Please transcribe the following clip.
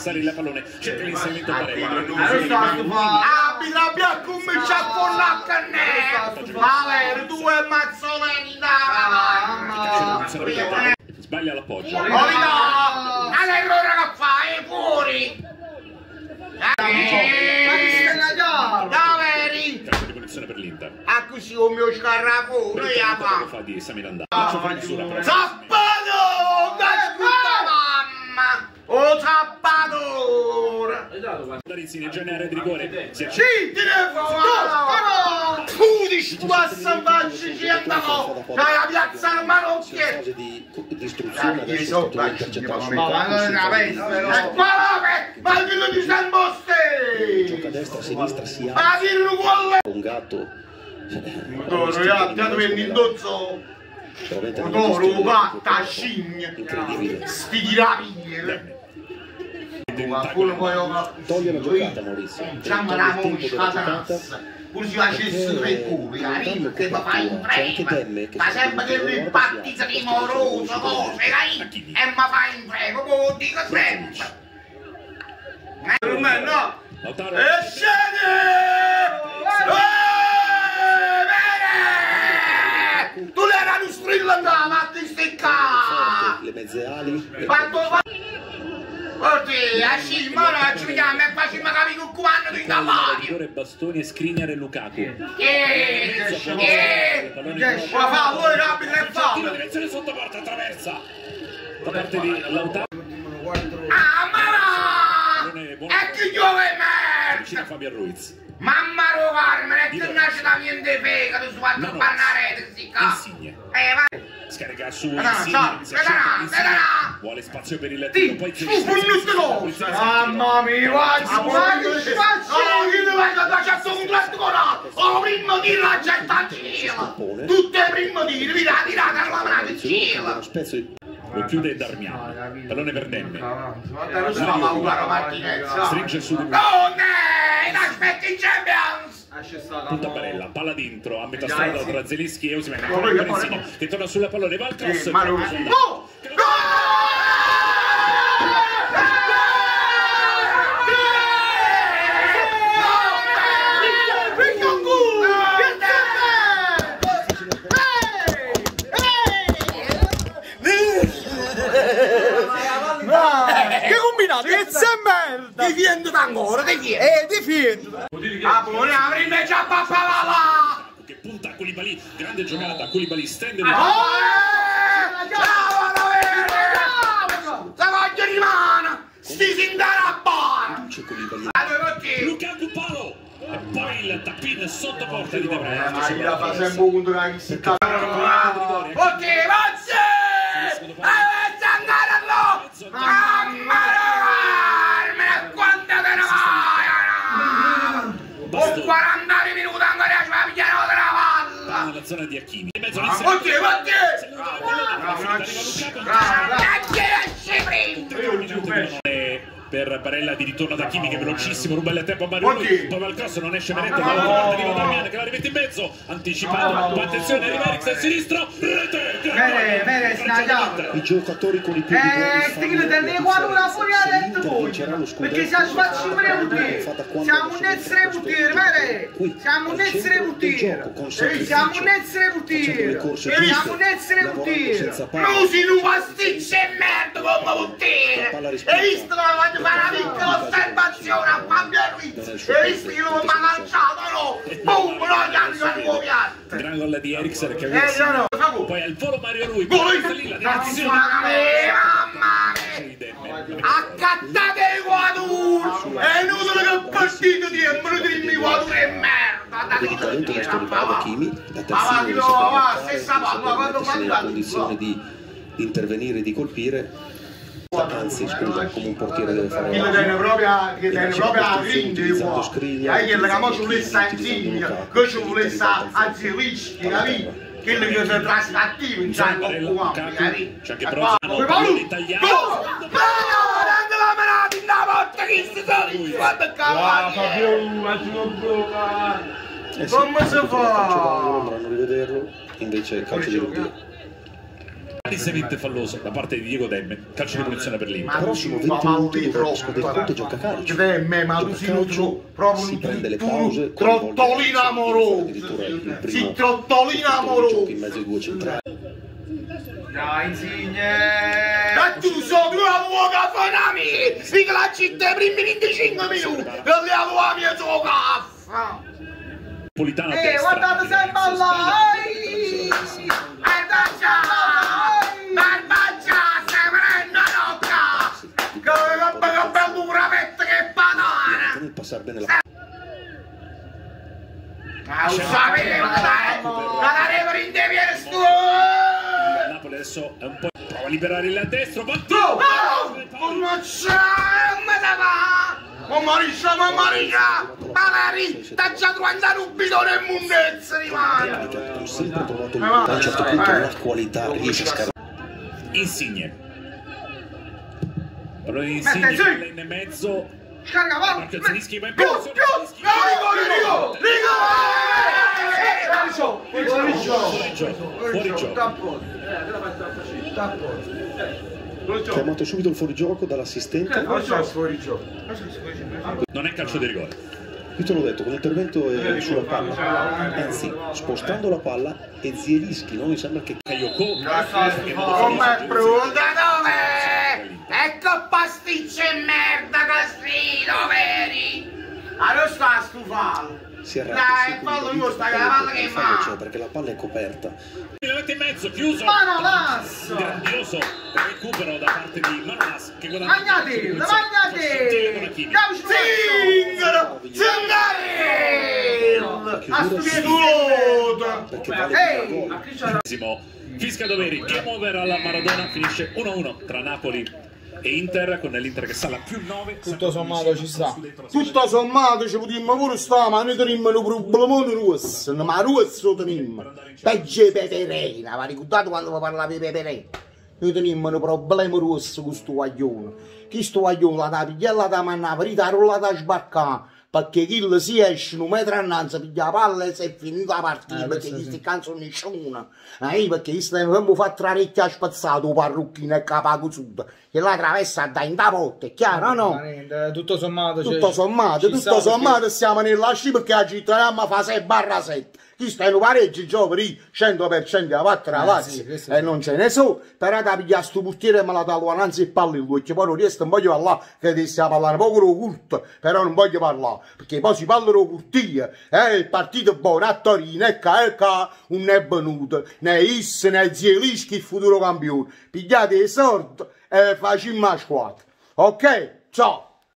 passare il pallone, cerca l'inserimento Barella. Abbia cominciato con la cannetta. Valerio, tu e Mazzoleni da sbaglia l'appoggio. allora che fai? Fuori! Calcio di punizione per l'Inter. A così il mio scarrafone Lo fa di Samilandà. Zappato! Mamma! Oh Zappato! Darinzini già in area di rigore. Si Sì! Pudici tu a salvarci ci andavo! La piazza al Marocchie! Di distruzione adesso è stato ma quello di San Boste! gioca a destra, a sinistra, si Ma dirlo quello! un gatto. Guarda, il dozzo! Odoro, gatta, scimmia! Incredibile. Sti rapine! Ma quello poi Toglie la giocata, Maurizio. diciamo la moscata pur si facesse tre cubi, capito? Che mi fai un prego, ma sempre che lui battizza di moroso, cose, capito? E mi fai un prego, come lo dico sempre. Per me no! E scende! Tu l'era un strillo andava, ma ti sticca! Le mezze ali. Oddio, a Scimara ci vediamo e facciamo capire con quando ti cavalli! Rigore Bastoni e Skriniar e Lukaku. Ma fa, vuoi rapido e fallo! Direzione sotto porta, attraversa. Da parte di Lautaro. Ah, mamma! E chi giove Vicino a merda! Fabian Ruiz. Mamma rovarmene, che nasce da niente fega, tu fatto un pannarete, sti cazzo! Insigne. Vai! Scarica su Insigne. Vuole spazio per il tiro. Poi mamma mia, guarda! Io devo faccio un contratto con la primo tiro la gente a giro! Tutte le prime tiri, tirate alla mano in giro! lo chiude Darmian. Pallone per Demme. Stringe su. Non aspetti in Champions! Punta Barella, palla dentro a metà strada tra Zelinski e Osimhen. Che torna sulla pallone, va al cross. Che combinato? Che c'è merda! Difendo ancora, difendo! Difendo! Ah, buone, avrei già papà! Che punta a Koulibaly, grande giocata, Koulibaly stende Ciao, la voglio rimane! Sti sindara a bar! Lukaku palo! E poi il tappin sotto porta di De Vrij. Fa sempre un punto che si sta... Ok, Mazzi! Avete andato! Mamma mia! Quanto te ne vai! Ho 40 minuti ancora ci va a pigliare la palla! Nella zona di Hakimi. In mezzo Oddio! per Barella di ritorno da Hakimi che è velocissimo, ruba il tempo a Mario Rui, poi va al cross, non esce Meretta, dalla parte arriva Darmian che la rimette in mezzo, anticipato, attenzione, arriva Eriksen a sinistra, rete! I giocatori con i più perché siamo spazio siamo un essere potere, siamo un essere potere, siamo un essere potere, siamo un essere potere. Lusi un pasticcio e merda come potere! Hai visto come voglio fare una piccola osservazione a Fabian Ruiz? Hai visto che non mi ha lanciato, no? Boom, no, gli altri al nuovo piatto! Gran gol di Eriksen che aveva poi al volo Mario Rui, poi lì la direzione. Mamma mia! Accattate i quadri! È inutile che il partito di me dimmi quadri e merda! di talento questo riparo Hakimi, da terzino nella condizione di intervenire e di colpire, anzi scusa, come un portiere deve fare che tiene proprio a grande utilizzando Skriniar, che ci volesse Insigne, che ci volesse a Zelinski, capito? Che si traslattiva in Gianco Cuampi, capito? C'è anche Brozzano, l'italiano. Prende la manata in la porta che si sono quando cavalli! Come si fa? Andranno a rivederlo, invece calcio di Ruggero. Palesemente falloso da parte di Diego Demme, calcio di punizione per l'Inter. Prossimo 20 minuti Vasco del Conte gioca calcio. Demme, ma tu si prende le pause, trottolino amoroso. Si trottolino amoroso. In mezzo ai due centrali. Dai, Insigne! Ma tu sei uomo cafonami! Sì che la città i primi 25 minuti! E le avevo la mia tua caffa! Napolitano a destra. Guardate sempre là! Barbaccia! Stai prendendo l'occa! Che bello puramente che banana! Per passare bene la Ma lo sapevo! La daremo in deviere stu! Napoli adesso è un po'. Prova a liberare il destro. Battito! Ma Mariscia! Magari sta già trovando un bidone e mundezza rimane! ho sempre trovato a un certo punto la qualità, riesce a scaricare. Insigne. Allora Insigne in mezzo. Scarica, va! Marco Zelinski va in Più! posizione. Fuori gioco. Chiamato subito il fuorigioco dall'assistente. Non è calcio di rigore. Io te l'ho detto, con l'intervento sulla palla, anzi spostando la palla e Zielinski, non mi sembra che Come pronta dove? Ecco pasticce e merda Castrino, veri? Allora sta a stufare. si arrabbia. Dai, fallo io, sta la palla che fa. Perché la palla è coperta. Mette in mezzo, chiuso. Manolas! Grandioso recupero da parte di Manolas che guadagna. Magnati! Magnati! Zingaro! Zingaro! Perché vale Fisca Doveri, game over alla Maradona, finisce 1-1 tra Napoli e Inter, con l'Inter che sale a +9. Tutto sommato ci sta. Tutto sommato ci potremmo pure stare, ma noi teniamo un problemone rosso, ma rosso teniamo. Peggio peperina, ma ricordate quando vi parlavo di peperina? Noi teniamo un problema rosso con sto guaglione. Chi sto guaglione la da pigliare da manna, per la rollata a sbarcare. Perché chi si esce un metro annanzi, piglia la palla e si è finita la partita, perché chi si canzone nessuno. Perché chi sta fatto la recchia spazzato, parrucchino e capaco sud, che la travessa da in da porta, è chiaro o no? Tutto sommato, tutto sommato siamo nella sci perché la città fa 6/7. Chi sta in pareggio giovani 100% a 4 avanti e non ce ne so, però da pigliare sto portiere e me la da annanzi e parli lui, perché poi non riesco, non voglio parlare, che ti stia parlando poco occulto, però non voglio parlare, perché poi si parla di curtia, il partito buono a Torino, ecco, un è venuto, né Is, né Zielinski il futuro campione, pigliate i soldi e facciamo la squadra, ok? Ciao!